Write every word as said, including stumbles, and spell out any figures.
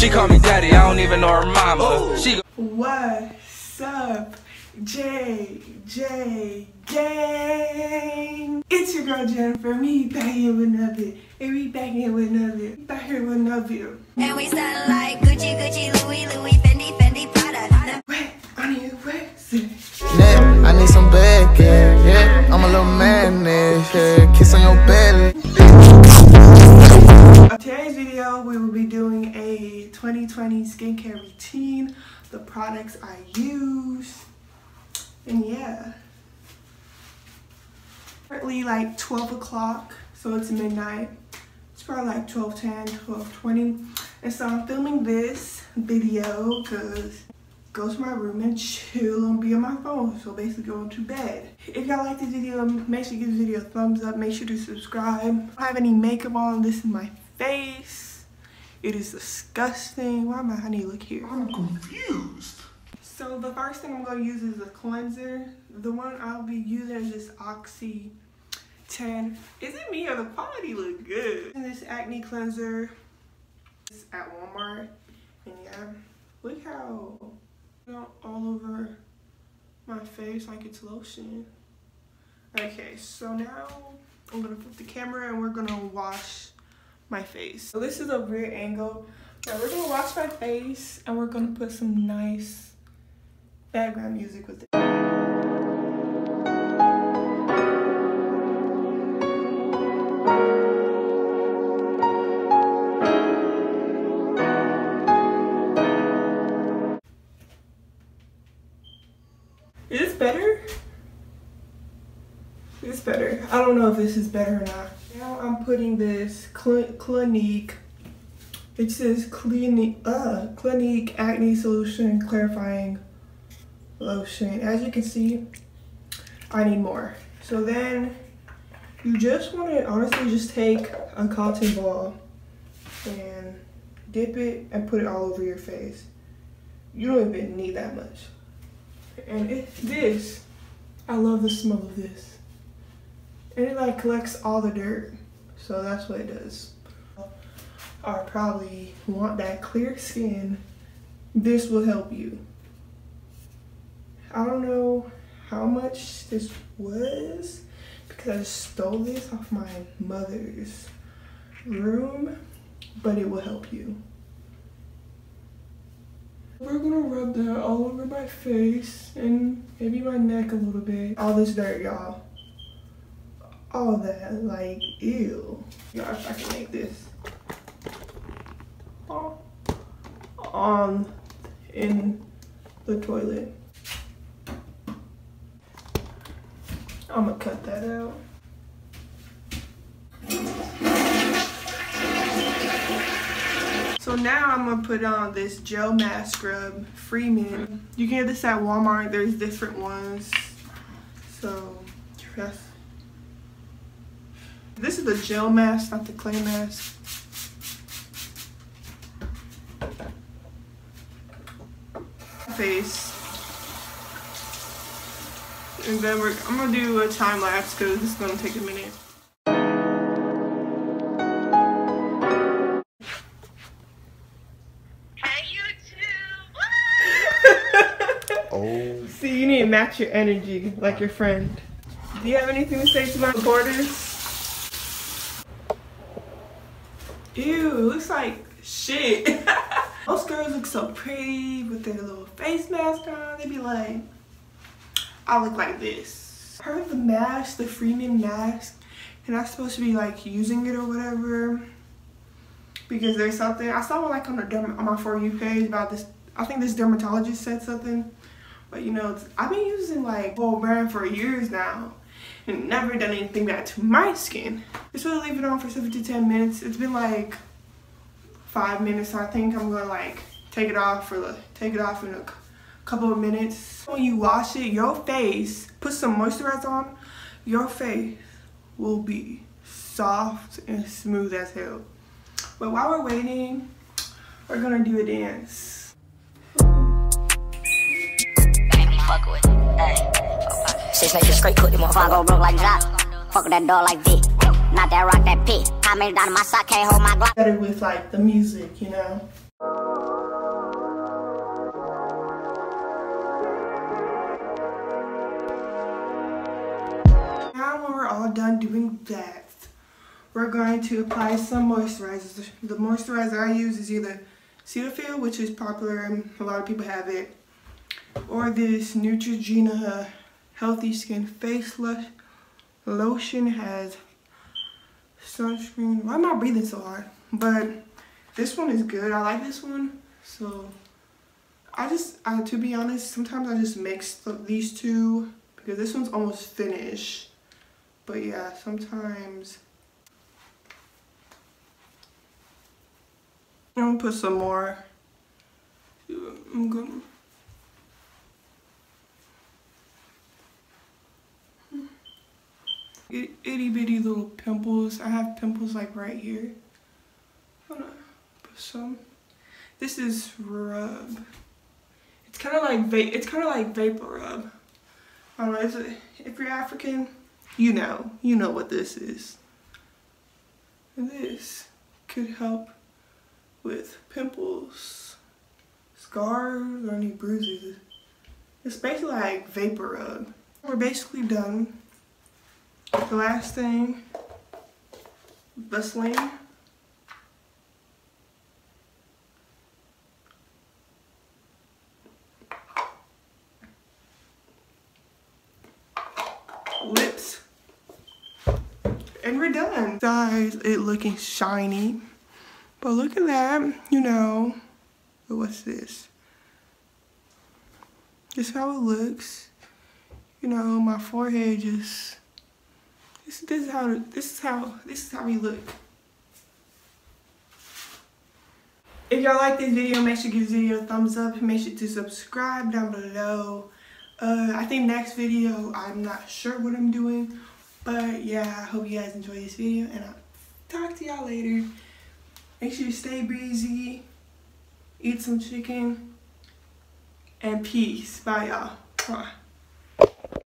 She call me daddy, I don't even know her mama. She What's up, J J gang? It's your girl Jennifer. We back here with another, and we back here with another, back here with another video. And we sound like Gucci, Gucci, Louis, Louis, Fendi, Fendi, Prada. Wet, I need wet. Yeah, I need some bacon, yeah. I'm a little man, yeah. Kiss on your belly. Today's video, we will be doing a twenty twenty skincare routine, the products I use, and yeah. Currently like twelve o'clock, so it's midnight. It's probably like twelve ten, twelve twenty. And so I'm filming this video because go to my room and chill and be on my phone. So basically going to bed. If y'all like this video, make sure you give this video a thumbs up. Make sure to subscribe. I don't have any makeup on. This is my face. It is disgusting. Why am I, I need to look here. I'm confused. So the first thing I'm going to use is a cleanser. The one I'll be using is this Oxy ten. Is it me or the quality look good? And this acne cleanser is at Walmart. And yeah, look how all over my face like it's lotion. Okay, so now I'm gonna flip the camera and we're gonna wash my face. So this is a rear angle. Now we're gonna wash my face and we're gonna put some nice background music with it. Is this better? It's better. I don't know if this is better or not. Now I'm putting this Cl Clinique. It says Clinique, uh, Clinique Acne Solution Clarifying Lotion. As you can see, I need more. So then you just want to honestly just take a cotton ball and dip it and put it all over your face. You don't even need that much. And it, this, I love the smell of this. And it like collects all the dirt. So that's what it does. Or probably want that clear skin. This will help you. I don't know how much this was because I just stole this off my mother's room, but it will help you. We're gonna rub that all over my face and maybe my neck a little bit. All this dirt, y'all. All that, like, ew. Y'all, if I can make this. Oh. On, in the toilet. I'm gonna cut that out. So now I'm gonna put on this gel mask scrub, Freeman. You can get this at Walmart. There's different ones. So that's, this is the gel mask, not the clay mask. Face. And then we're, I'm gonna do a time lapse because this is gonna take a minute. Oh. See, you need to match your energy like your friend. Do you have anything to say to my supporters? Ew, it looks like shit. Most girls look so pretty with their little face mask on. They be like, I look like this. I heard the mask, the Freeman mask, and I'm supposed to be like using it or whatever. Because there's something, I saw one like on, the derm on my For You page about this. I think this dermatologist said something. But you know, it's, I've been using like whole brand for years now and never done anything bad to my skin. Just really leave it on for seven to ten minutes. It's been like five minutes, so I think I'm gonna like take it off for the take it off in a couple of minutes. When you wash it, your face, put some moisturizer on, your face will be soft and smooth as hell. But while we're waiting, we're gonna do a dance. Six niggas straight cook them off. I go broke like Jock. Fuck that door like V. Not that rock, that P. I made it out of my sock, can't hold my Glock. Better with like the music, you know. done doing that, we're going to apply some moisturizers. The moisturizer I use is either Cetaphil, which is popular and a lot of people have it, or this Neutrogena Healthy Skin Face lo Lotion. Has sunscreen. Why am I breathing so hard? But this one is good. I like this one. So I just, I, to be honest, sometimes I just mix the, these two because this one's almost finished. But yeah, sometimes I'm gonna put some more. I'm gonna itty bitty little pimples. I have pimples like right here. I'm gonna put some. This is rub. It's kind of like va it's kind of like vapor rub. I don't know. Is it, if you're African, you know, you know what this is. And this could help with pimples, scars, or any bruises. It's basically like vapor rub. We're basically done. The last thing, Vaseline. Lips. And we're done. Guys, it looking shiny. But look at that, you know. But what's this? This is how it looks. You know, my forehead just This, this is how this is how this is how we look. If y'all like this video, make sure to give this video a thumbs up. Make sure to subscribe down below. Uh, I think next video, I'm not sure what I'm doing, but yeah, I hope you guys enjoy this video, and I'll talk to y'all later. Make sure you stay breezy, eat some chicken, and peace. Bye, y'all.